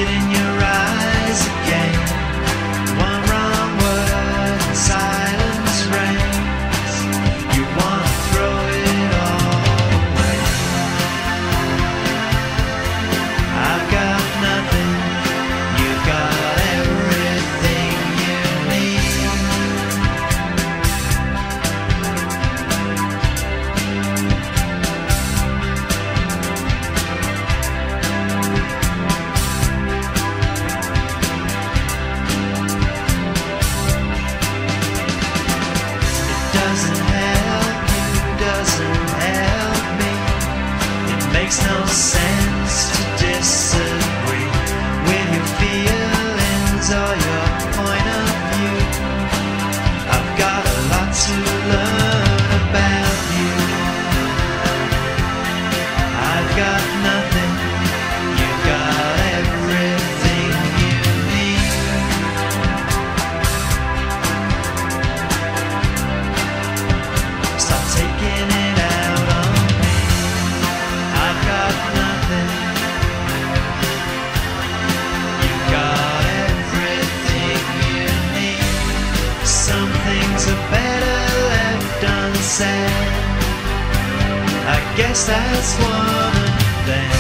it in your eyes again. One wrong word and silence reigns. You wanna throw it all away. I've got nothing, you've got everything you need. Doesn't help you, doesn't help me. It makes no sense to disagree with your feelings or your point of view. I've got a lot to learn about you. I've got nothing, you've got everything you need. Stop taking it out on me. I've got nothing. You've got everything you need. Some things are better left unsaid. I guess that's one of them.